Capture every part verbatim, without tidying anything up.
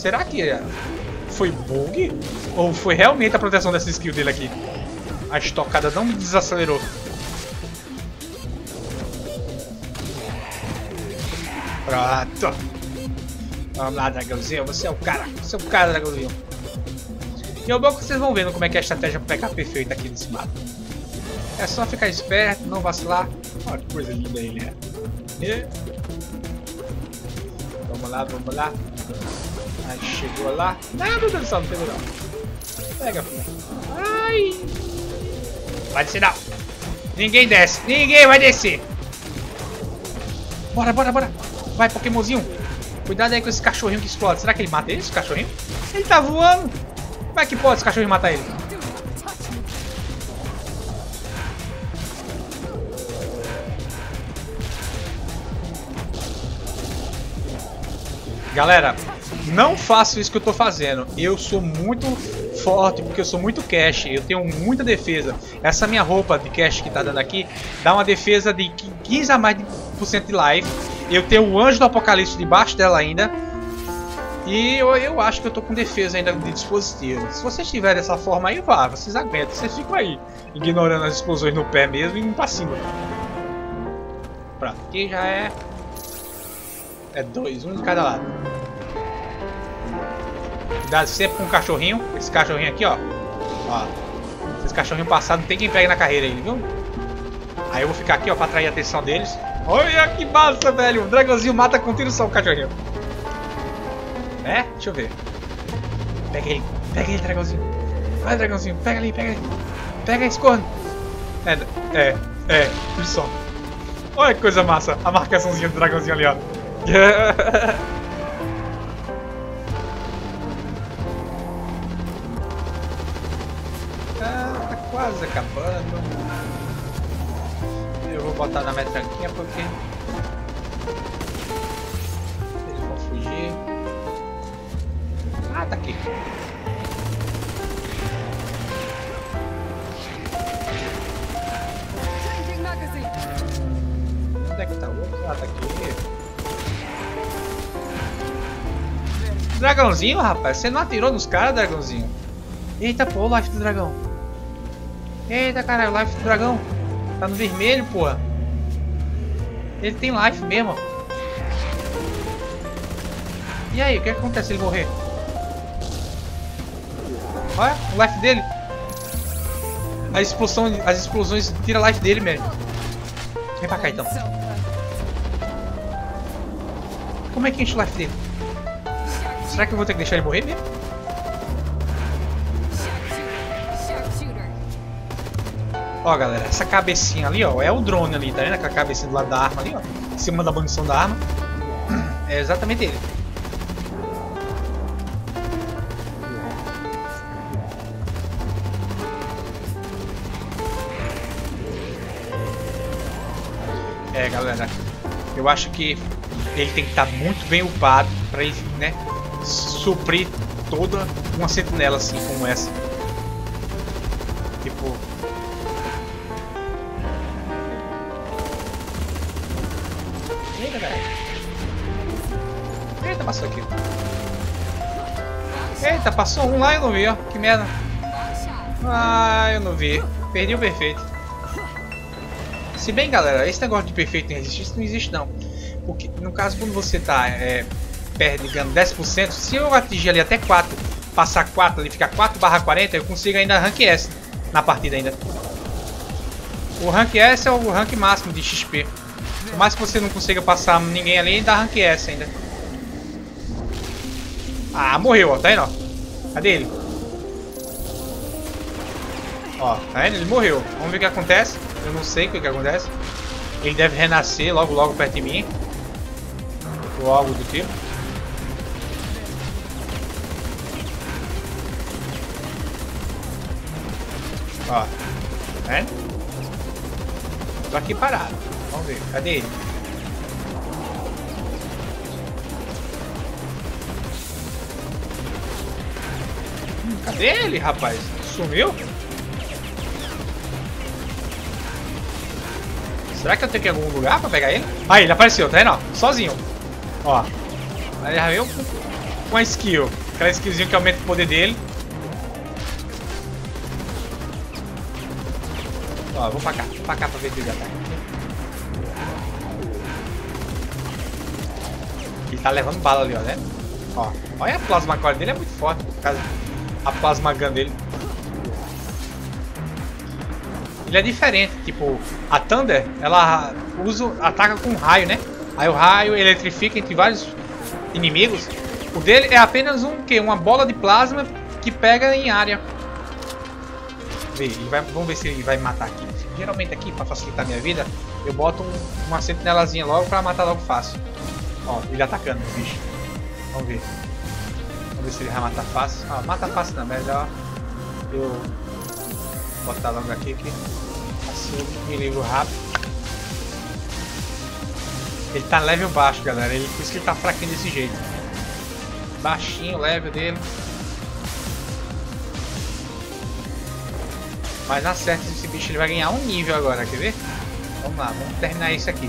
Será que foi bug? Ou foi realmente a proteção dessa skill dele aqui? A estocada não desacelerou. Pronto. Vamos lá, dragãozinho. Você é o cara. Você é o cara, dragãozinho. E é bom que vocês vão vendo como é que é a estratégia pra pegar perfeita aqui nesse mapa. É só ficar esperto, não vacilar. Olha que coisa linda ele é. E... Vamos lá, vamos lá. Aí chegou lá. Não, meu Deus do céu, não pegou não. Pega, filho. Ai. Vai descer não. Ninguém desce. Ninguém vai descer. Bora, bora, bora. Vai, Pokémonzinho. Cuidado aí com esse cachorrinho que explode. Será que ele mata esse cachorrinho? Ele tá voando. Como é que pode esse cachorrinho matar ele? Galera, não faço isso que eu tô fazendo. Eu sou muito forte porque eu sou muito cash. Eu tenho muita defesa. Essa minha roupa de cash que tá dando aqui dá uma defesa de quinze a mais por cento de life. Eu tenho o Anjo do Apocalipse debaixo dela ainda. E eu, eu acho que eu tô com defesa ainda de dispositivo. Se vocês tiverem dessa forma aí, vá, vocês aguentam. Vocês ficam aí, ignorando as explosões no pé mesmo e indo pra cima. Pronto, aqui já é... É dois, um de cada lado. Cuidado sempre com o cachorrinho. Esse cachorrinho aqui, ó. Ó. Se esse cachorrinho passar, não tem quem pegue na carreira ele, viu? Aí eu vou ficar aqui, ó, pra atrair a atenção deles. Olha que massa, velho. O dragãozinho mata com tiro só o cachorrinho. É? Deixa eu ver. Pega ele. Pega ele, dragãozinho. Vai, dragãozinho. Pega ali, pega ele. Pega esse corno. É, é, é. Tiro só. Olha que coisa massa. A marcaçãozinha do dragãozinho ali, ó. Ah, tá quase acabando. Eu vou botar na metranquinha porque eles vão fugir. Ah, tá aqui. Onde é que tá o outro? Ah, tá aqui. Dragãozinho, rapaz, você não atirou nos caras, dragãozinho? Eita, pô, o life do dragão. Eita, caralho, o life do dragão tá no vermelho, porra. Ele tem life mesmo. E aí, o que acontece se ele morrer? Olha, o life dele. A explosão, as explosões tiram a life dele mesmo. Vem pra cá então. Como é que enche o life dele? Será que eu vou ter que deixar ele morrer mesmo? Ó, galera, essa cabecinha ali, ó, é o drone ali, tá vendo? Aquela cabecinha do lado da arma ali, ó, em cima da munição da arma. É exatamente ele. É, galera, eu acho que ele tem que estar muito bem upado pra ele, né, suprir toda uma sentinela assim como essa. Tipo... Eita, velho. Eita, passou aqui. Eita, passou um lá e eu não vi, ó. Que merda. Ah, eu não vi. Perdi o perfeito. Se bem, galera, esse negócio de perfeito em resistência não existe não. Porque, no caso, quando você tá... É, perde, digamos, dez por cento. Se eu atingir ali até quatro, passar quatro ali, ficar quatro barra quarenta, eu consigo ainda rank S na partida ainda. O rank S é o rank máximo de X P. Por mais que você não consiga passar ninguém ali, dá rank S ainda. Ah, morreu, ó, tá vendo? Ó? Cadê ele? Ó, tá vendo? Ele morreu. Vamos ver o que acontece. Eu não sei o que, que acontece. Ele deve renascer logo, logo perto de mim. Ou algo do tipo. Ó, tá vendo? Tô aqui parado. Vamos ver, cadê ele? Hum, cadê ele, rapaz? Sumiu? Será que eu tenho que ir em algum lugar pra pegar ele? Aí, ele apareceu, tá vendo? Ó, sozinho. Ó. Aí já viu? com a skill. Aquela skillzinha que aumenta o poder dele. Ó, vou pra cá, vou pra cá pra ver se ele ataca. Ele tá levando bala ali, ó, né? Ó, olha a plasma core dele, é muito forte, por causa a plasma gun dele. Ele é diferente, tipo, a Thunder, ela usa, ataca com raio, né? Aí o raio eletrifica entre vários inimigos. O dele é apenas um que uma bola de plasma que pega em área. Vê, ele vai, vamos ver se ele vai matar aqui. Geralmente aqui, para facilitar a minha vida, eu boto um, uma sentinelazinha logo para matar logo fácil. Ó, ele atacando o bicho. Vamos ver. Vamos ver se ele vai matar fácil. Ah, mata fácil não, melhor eu botar logo aqui que assim eu me livro rápido. Ele tá level baixo, galera. Ele, por isso que ele tá fraquinho desse jeito. Baixinho o level dele. Mas na certa esse bicho ele vai ganhar um nível agora, quer ver? Vamos lá, vamos terminar isso aqui.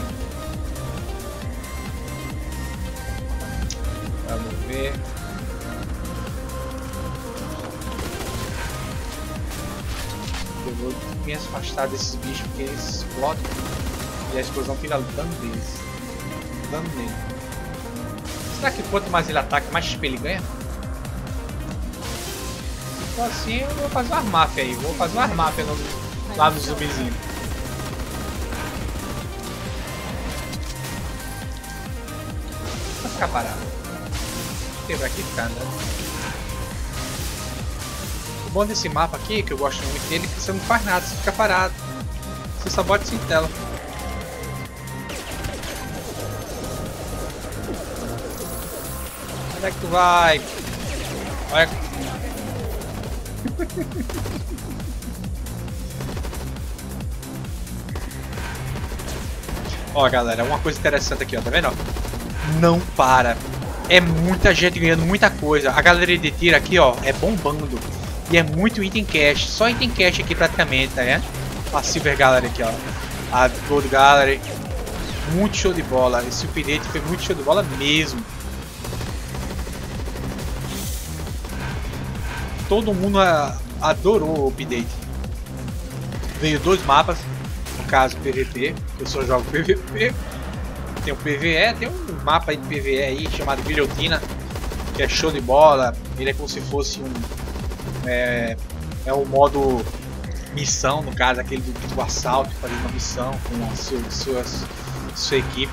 Vamos ver. Eu vou me afastar desses bichos porque eles explodem e a explosão tira dano deles. Dano nele. Será que quanto mais ele ataca, mais X P ele ganha? Então assim eu vou fazer uma máfia aí, vou fazer uma máfia no, lá no zumbizinho. Vou ficar parado. Quebra aqui e ficar andando. O bom desse mapa aqui, que eu gosto muito dele, é que você não faz nada, você fica parado. Você só bota sem tela. Onde é que tu vai? Olha. Ó, galera, uma coisa interessante aqui, ó, tá vendo? Não para. É muita gente ganhando muita coisa. A galeria de tiro aqui, ó, é bombando. E é muito item cash. Só item cash aqui praticamente, tá vendo? A Silver Gallery aqui, ó. A Gold Gallery. Muito show de bola. Esse update foi muito show de bola mesmo. Todo mundo adorou o update. Veio dois mapas. No caso, P V P. Eu só jogo P V P. Tem o P V E. Tem um mapa aí de P V E aí chamado Guilhotina. Que é show de bola. Ele é como se fosse um... É, é o modo missão, no caso, aquele do, do assalto. Fazer uma missão com a sua, sua, sua equipe.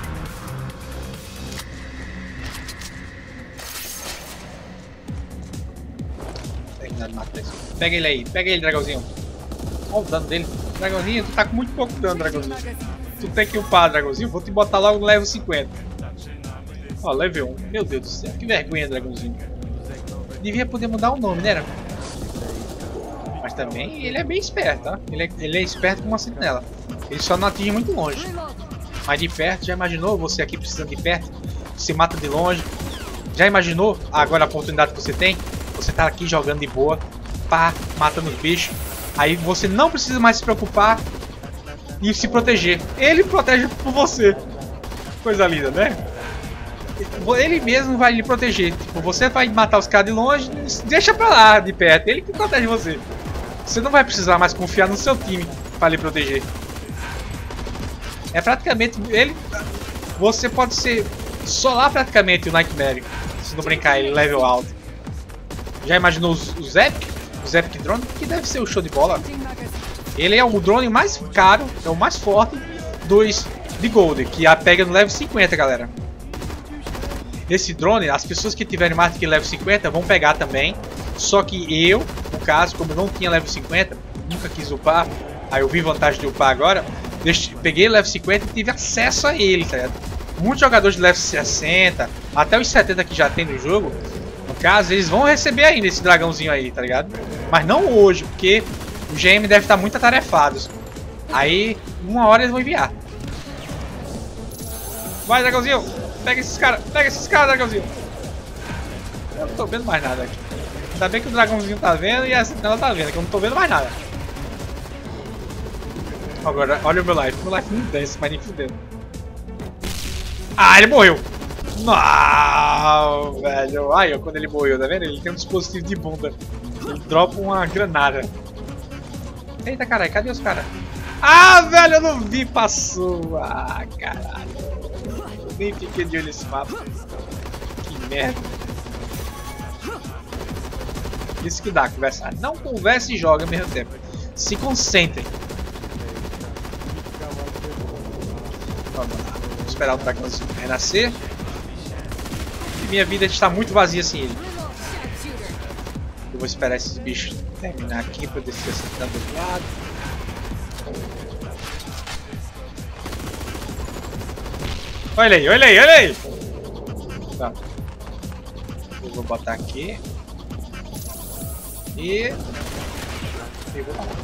Pega ele aí, pega ele, dragãozinho. Olha o dano dele. Dragãozinho, tu tá com muito pouco dano, dragãozinho. Tu tem que upar, dragãozinho. Vou te botar logo no level cinquenta. Ó, level um. Meu Deus do céu, que vergonha, dragãozinho. Devia poder mudar o nome, né? Mas também ele é bem esperto, tá? Ele é, ele é esperto como uma sentinela. Ele só não atinge muito longe. Mas de perto, já imaginou você aqui precisando de perto? Você mata de longe. Já imaginou agora a oportunidade que você tem? Você tá aqui jogando de boa, pá, matando os bichos. Aí você não precisa mais se preocupar em se proteger. Ele protege por você. Coisa linda, né? Ele mesmo vai lhe proteger. Tipo, você vai matar os caras de longe, deixa pra lá de perto. Ele que protege você. Você não vai precisar mais confiar no seu time para lhe proteger. É praticamente ele. Você pode ser solar praticamente o Nightmare, se não brincar ele level alto. Já imaginou os, os Epic? Os Epic Drone? Que deve ser o show de bola. Ele é o drone mais caro, é o mais forte dos de Gold, que a pega no level cinquenta, galera. Esse drone, as pessoas que tiverem mais do que level cinquenta vão pegar também. Só que eu, no caso, como eu não tinha level cinquenta, nunca quis upar, aí eu vi vantagem de upar agora, deixe, peguei level cinquenta e tive acesso a ele, tá ligado? Muitos jogadores de level sessenta, até os setenta que já tem no jogo, no caso, eles vão receber ainda esse dragãozinho aí, tá ligado? Mas não hoje, porque o G M deve estar muito atarefado. Aí, uma hora eles vão enviar. Vai, dragãozinho! Pega esses caras! Pega esses caras, dragãozinho! Eu não tô vendo mais nada aqui. Ainda bem que o dragãozinho tá vendo e a sentinela tá vendo, que eu não tô vendo mais nada. Agora, olha o meu life. Meu life não desce, mas nem fudendo. Ah, ele morreu! Ah! Uau, velho. Ai, ó, quando ele morreu, tá vendo? Ele tem um dispositivo de bunda. Ele dropa uma granada. Eita, caralho, cadê os caras? Ah, velho, eu não vi, passou. Ah, caralho. Nem fiquei de olho nesse mapa. Que merda. Isso que dá, conversar. Não converse e joga ao mesmo tempo. Se concentrem. Vamos lá. Vou esperar o dragãozinho renascer. E minha vida está muito vazia sem ele. Eu vou esperar esses bichos terminar aqui para descer acertando do outro lado. Olha aí, olha aí, olha aí! Tá. Eu vou botar aqui. E... e vou lá.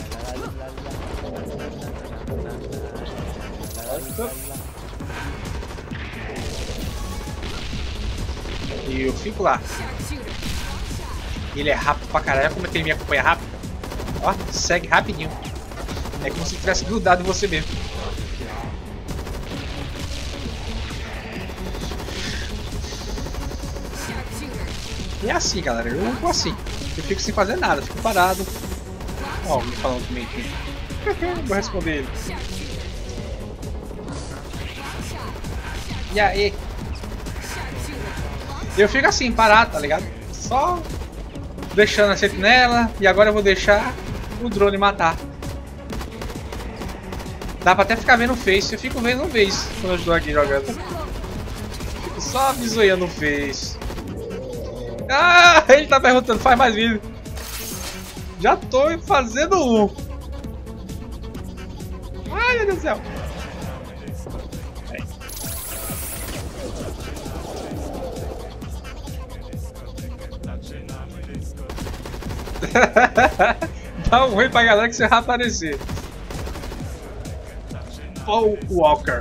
E eu fico lá. Ele é rápido pra caralho. Como é que ele me acompanha rápido? Ó, segue rapidinho. É como se tivesse grudado em você mesmo. E é assim, galera. Eu vou assim. Eu fico sem fazer nada. Fico parado. Ó, me falando comigo aqui. Vou responder ele. E aí? Eu fico assim, parado, tá ligado? Só deixando a sentinela. E agora eu vou deixar o drone matar. Dá pra até ficar vendo o Face. Eu fico vendo o Face quando eu estou aqui jogando. Fico só bisoiando o Face. Ah, ele tá perguntando, faz mais vídeo. Já tô fazendo um. Ai, meu Deus do céu. Dá um oi pra galera que você vai aparecer. Paul Walker.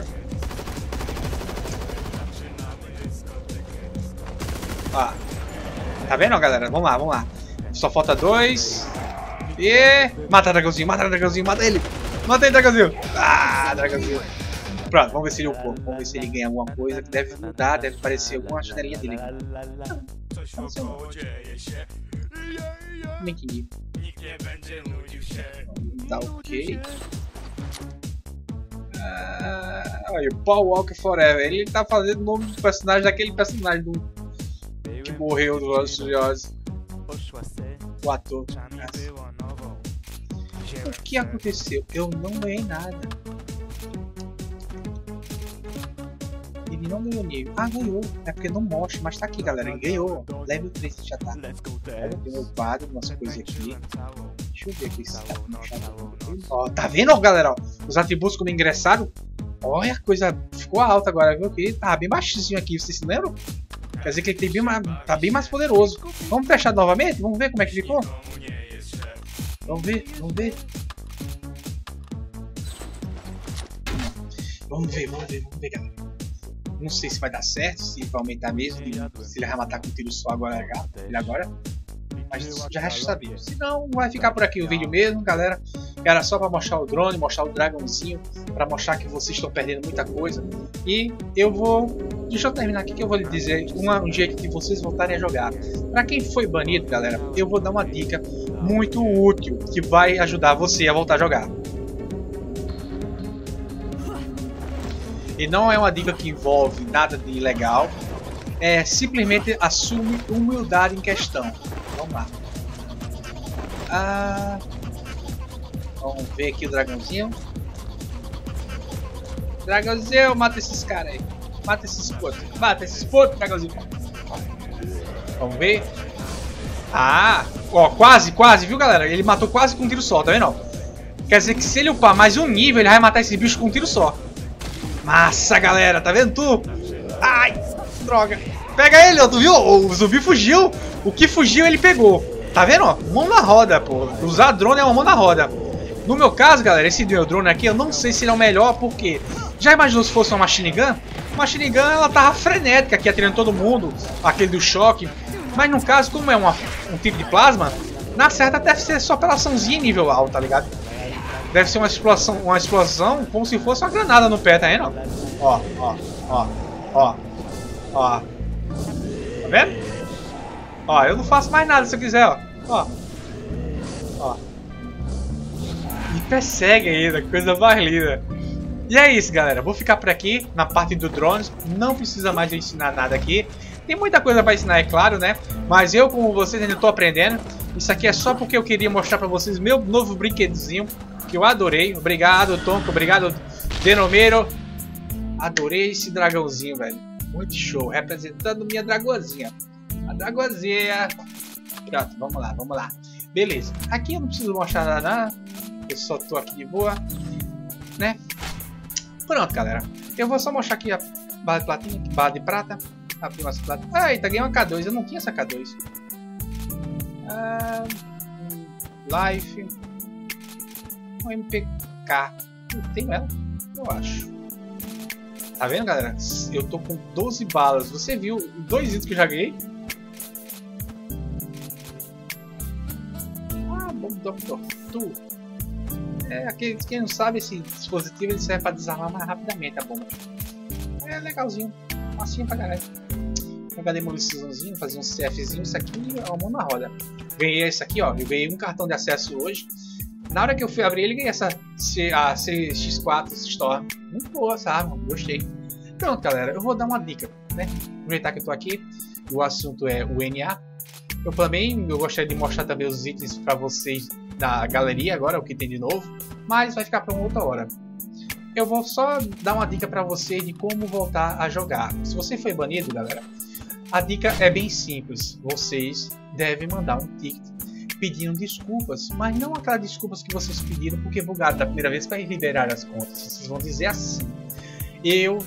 Ah. Tá vendo, galera? Vamos lá, vamos lá. Só falta dois. E... mata o dragãozinho, mata o dragãozinho, mata ele. Mata ele, dragãozinho. Ah, dragãozinho. Pronto, vamos ver se ele upou. Vamos ver se ele ganha alguma coisa. Que deve mudar, deve aparecer alguma janelinha dele. Nem que nível. Tá ok. Ah, olha, o Paul Walker Forever. Ele tá fazendo o nome do personagem daquele personagem do... que morreu do Velozes e Furiosos. O ator. O que aconteceu? Eu não ganhei nada. Ele não ganhou nível. Ah, ganhou. É porque não mostra, mas tá aqui, galera. Ele ganhou. Level três já tá. Olha, tem meu quadro, umas coisas aqui. Deixa eu ver aqui se tá no Ó, tá vendo, galera? Ó, os atributos como ingressaram. Olha, a coisa ficou alta agora, viu? Que tava bem baixinho aqui, vocês se lembram? Quer dizer que ele tem bem mais, tá bem mais poderoso. Vamos fechar novamente? Vamos ver como é que ficou? Vamos ver, vamos ver. Vamos ver, vamos ver, vamos ver, galera. Não sei se vai dar certo, se vai aumentar mesmo, se ele vai matar com tiro só agora, ele agora. Mas já resta saber. Se não, vai ficar por aqui o vídeo mesmo, galera. Era só para mostrar o drone, mostrar o dragãozinho, para mostrar que vocês estão perdendo muita coisa. E eu vou... deixa eu terminar aqui que eu vou lhe dizer uma, um jeito que vocês voltarem a jogar. Para quem foi banido, galera, eu vou dar uma dica muito útil que vai ajudar você a voltar a jogar. E não é uma dica que envolve nada de ilegal. É simplesmente assume humildade em questão. Vamos lá. Ah, vamos ver aqui o dragãozinho. Dragãozinho, mata esses caras aí. Mata esses potos. Mata esses potos, dragãozinho. Vamos ver. Ah, ó, quase, quase, viu, galera? Ele matou quase com um tiro só, tá vendo? Quer dizer que se ele upar mais um nível, ele vai matar esse bicho com um tiro só. Massa, galera, tá vendo tu? Ai, droga. Pega ele, ó, tu viu? O zumbi fugiu. O que fugiu, ele pegou. Tá vendo, ó? Mão na roda, pô. Usar drone é uma mão na roda. No meu caso, galera, esse meu drone aqui, eu não sei se ele é o melhor, porque... já imaginou se fosse uma machine gun? Machine gun, ela tava frenética aqui, atirando todo mundo. Aquele do choque. Mas no caso, como é uma, um tipo de plasma, na certa deve ser só pela açãozinha em nível alto, tá ligado? Deve ser uma explosão, uma explosão como se fosse uma granada no pé, tá vendo? Ó, ó, ó, ó, ó. Tá vendo? Ó, eu não faço mais nada se eu quiser, ó. Ó. Ó. Me persegue ainda, coisa mais linda. E é isso, galera. Vou ficar por aqui na parte do drones. Não precisa mais de ensinar nada aqui. Tem muita coisa para ensinar, é claro, né? Mas eu, como vocês, ainda estou aprendendo. Isso aqui é só porque eu queria mostrar para vocês meu novo brinquedozinho, que eu adorei. Obrigado, Tonko. Obrigado, Denomero. Adorei esse dragãozinho, velho. Muito show. Representando minha dragoazinha. A dragoazinha. Pronto, vamos lá, vamos lá. Beleza. Aqui eu não preciso mostrar nada. Eu só tô aqui de boa. Né? Pronto, galera. Eu vou só mostrar aqui a barra de platina, barra de prata. Abrir umas plata. Ah, eita, ganhei uma K dois. Eu não tinha essa K dois. Ah, Life. Um M P K. Eu tenho ela? Eu acho. Tá vendo, galera? Eu tô com doze balas. Você viu os dois itens que eu já ganhei? Ah, bom, Doctor Tu. É, aquele, quem não sabe, esse dispositivo ele serve para desarmar mais rapidamente a bomba. É legalzinho. Massinha pra galera. Pegar demoliçãozinho, fazer um CFzinho. Isso aqui é uma mão na roda. Ganhei isso aqui, ó. Eu ganhei um cartão de acesso hoje. Na hora que eu fui abrir ele, ganhei essa C, a C X quatro Storm. Muito boa essa arma, gostei. Pronto, galera, eu vou dar uma dica, né? Aproveitar que eu tô aqui, o assunto é o N A. Eu também, eu gostaria de mostrar também os itens para vocês da galeria agora, o que tem de novo. Mas vai ficar para uma outra hora. Eu vou só dar uma dica para você de como voltar a jogar. Se você foi banido, galera, a dica é bem simples. Vocês devem mandar um ticket pedindo desculpas, mas não aquelas desculpas que vocês pediram porque bugaram da primeira vez para liberar as contas. Vocês vão dizer assim: eu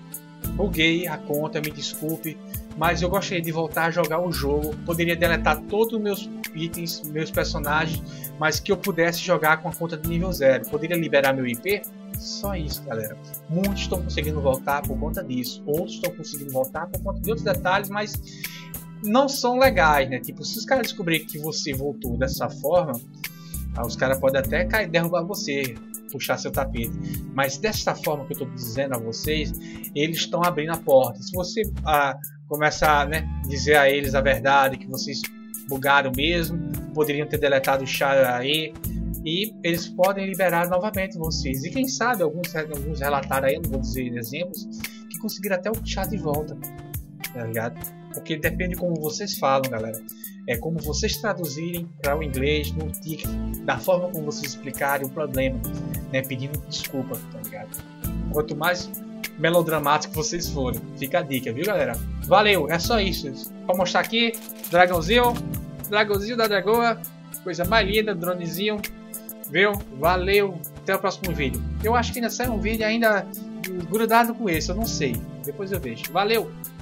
buguei a conta, me desculpe, mas eu gostaria de voltar a jogar o jogo. Poderia deletar todos os meus itens, meus personagens, mas que eu pudesse jogar com a conta de nível zero. Poderia liberar meu I P? Só isso, galera. Muitos estão conseguindo voltar por conta disso, outros estão conseguindo voltar por conta de outros detalhes, mas não são legais, né? Tipo, se os caras descobrirem que você voltou dessa forma, os caras podem até cair, derrubar você, puxar seu tapete. Mas dessa forma que eu estou dizendo a vocês, eles estão abrindo a porta. Se você ah, começar a né, dizer a eles a verdade, que vocês bugaram mesmo, poderiam ter deletado o char aí, e eles podem liberar novamente vocês. E quem sabe, alguns, alguns relataram aí, não vou dizer exemplos, que conseguiram até o chat de volta, tá ligado? Porque depende de como vocês falam, galera. É como vocês traduzirem para o inglês, no ticket, da forma como vocês explicarem o problema, né? Pedindo desculpa, tá ligado? Quanto mais melodramático vocês forem, fica a dica, viu, galera? Valeu, é só isso. Vou mostrar aqui, dragãozinho, dragãozinho da dragoa, coisa mais linda, dronezinho, viu? Valeu, até o próximo vídeo. Eu acho que ainda sai um vídeo ainda grudado com esse, eu não sei. Depois eu vejo. Valeu!